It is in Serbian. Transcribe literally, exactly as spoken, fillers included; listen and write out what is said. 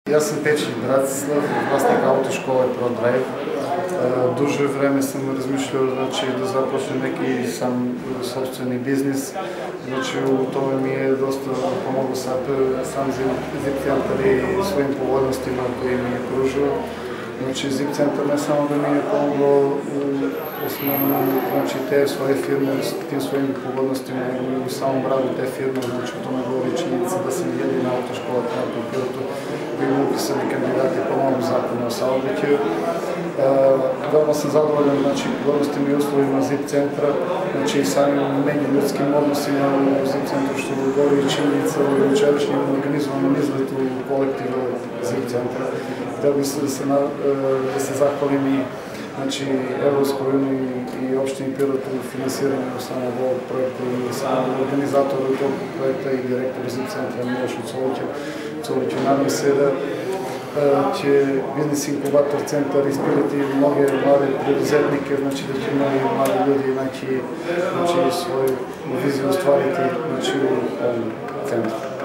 Јас сум Печи Братислав, власник автошкола ProDrive. Дуже време сам размишљал значи, да започнем неки сам собствени бизнис. Значи, тоа ми е доста помогlo сам Zip Centar и своим погодностима кои ми е кружува. Значи, Zip Centar не само да ми е помогло основно значи, те своје фирме, тим своим погодностима и само брави те фирме, значи, тоа ме говори чинjenica да сам едина автошкола на папирото. Били уписани кандидати по новом закону о saobraćaju. Veoma sam zadovoljan znači, pогодностима и условима Zip Centra, znači i samim međuljudskim odnosima u Zip Centru, što govori činjenica u jučerašnjem organizovanom izletu kolektiva Zip Centra. Htio bih se da se, da se zahvalim i znači, Evropskoj uniji i opštini Pirot u finansiranju samog ovog projekta i samog organizatora tog projekta i direktora Zip Centra Milošu Coliću. Nadam se da će Biznis Inkubator centar ispirati mnoge mlade preduzetnike, znači da će mnogi mladi ljudi naći svoju viziju ostvariti u ovom centru.